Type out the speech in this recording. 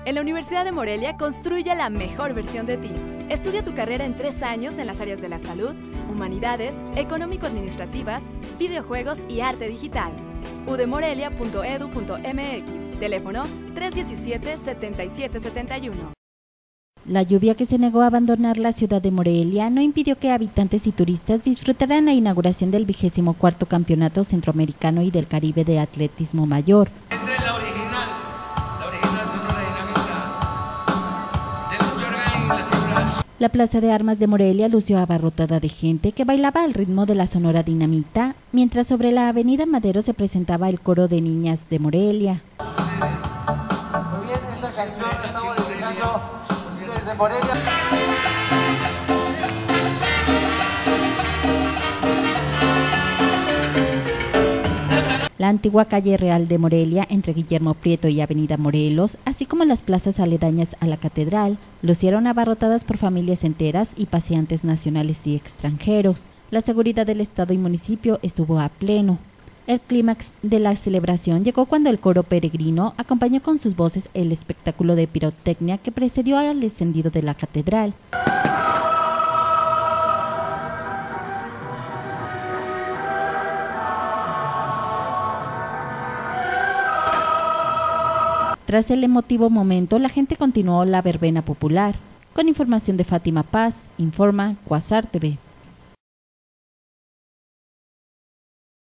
En la Universidad de Morelia construye la mejor versión de ti. Estudia tu carrera en 3 años en las áreas de la salud, humanidades, económico-administrativas, videojuegos y arte digital. udemorelia.edu.mx, teléfono 317-7771. La lluvia que se negó a abandonar la ciudad de Morelia no impidió que habitantes y turistas disfrutaran la inauguración del 24º Campeonato Centroamericano y del Caribe de Atletismo Mayor. Esta es la original Sonora Dinamita, de mucho orgán y las cifras. La Plaza de Armas de Morelia lució abarrotada de gente que bailaba al ritmo de la Sonora Dinamita, mientras sobre la avenida Madero se presentaba el coro de niñas de Morelia. Muy bien, esta canción la estamos dedicando desde Morelia. La antigua calle Real de Morelia, entre Guillermo Prieto y Avenida Morelos, así como las plazas aledañas a la catedral, lucieron abarrotadas por familias enteras y paseantes nacionales y extranjeros. La seguridad del Estado y municipio estuvo a pleno. El clímax de la celebración llegó cuando el coro peregrino acompañó con sus voces el espectáculo de pirotecnia que precedió al encendido de la catedral. Tras el emotivo momento, la gente continuó la verbena popular. Con información de Fátima Paz, informa Quasar TV.